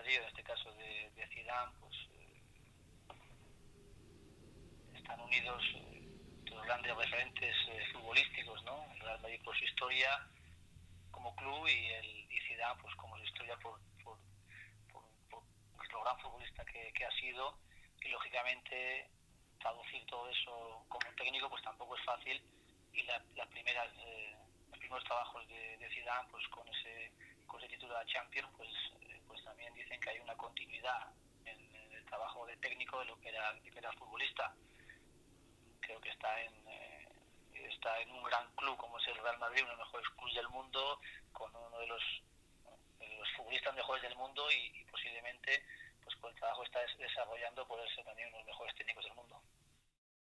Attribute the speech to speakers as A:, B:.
A: Madrid, en este caso de Zidane, pues están unidos los grandes referentes futbolísticos, ¿no? El Real Madrid por su historia como club y Zidane pues como su historia por lo gran futbolista que ha sido, y lógicamente traducir todo eso como técnico pues tampoco es fácil, y los primeros trabajos de Zidane pues con ese título de Champions pues también dicen que hay una continuidad en el trabajo de técnico de lo que era futbolista. Creo que está en un gran club como es el Real Madrid, uno de los mejores clubes del mundo, con uno de los futbolistas mejores del mundo, y posiblemente pues con el trabajo que está desarrollando poder ser también uno de los mejores técnicos del